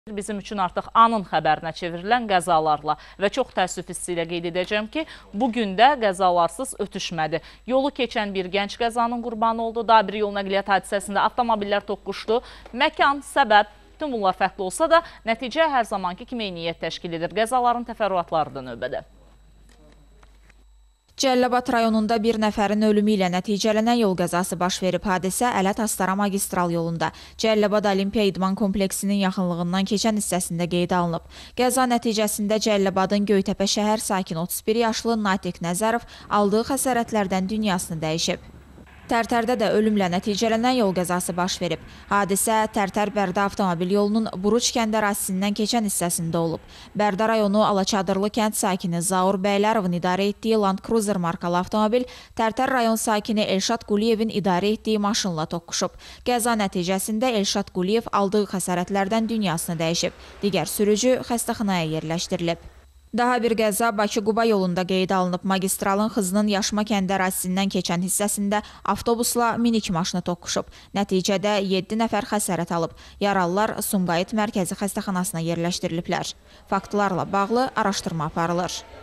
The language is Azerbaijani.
Bizim üçün artıq anın xəbərinə çevrilən qəzalarla və çox təəssüf hissi ilə qeyd edəcəm ki, bugün də qəzalarsız ötüşmədi. Yolu keçən bir gənc qəzanın qurbanı oldu. Daha bir yol nəqliyyat hadisəsində avtomobillər toqquşdu. Məkan, səbəb, bütün bunlar fərqli olsa da nəticə hər zamanki kimi eyniyyət təşkil edir. Qəzaların təfərrüatları da növbədə. Cəlilabad rayonunda bir nəfərin ölümü ilə nəticələnən yol qəzası baş verib. Hadisə Ələt-Astara magistral yolunda Cəlilabad Olimpiya İdman kompleksinin yaxınlığından keçən hissəsində qeydə alınıb. Qəza nəticəsində Cəlilabadın Göytəpə şəhər sakini 31 yaşlı Natiq Nəzərov aldığı xəsarətlərdən dünyasını dəyişib. Tərtərdə də ölümlə nəticələnən yol qəzası baş verib. Hadisə Tərtər-Bərdə avtomobil yolunun Buruç kənd ərazisindən keçən hissəsində olub. Bərdə rayonu Alaçadırlı kənd sakini Zaur Bəylərovun idarə etdiyi Land Cruiser markalı avtomobil Tərtər rayon sakini Elşad Quliyevin idarə etdiyi maşınla toqquşub. Qəza nəticəsində Elşad Quliyev aldığı xəsarətlərdən dünyasını dəyişib. Digər sürücü xəstəxanaya yerləşdirilib. Daha bir qəza Bakı-Quba yolunda qeydə alınıb. Magistralın Xızının Yaşma kəndi ərazisindən keçən hissəsində avtobusla minik maşını toqquşub. Nəticədə 7 nəfər xəsarət alıb. Yaralılar Sumqayıt Mərkəzi Xəstəxanasına yerləşdiriliblər. Faktlarla bağlı araşdırma aparılır.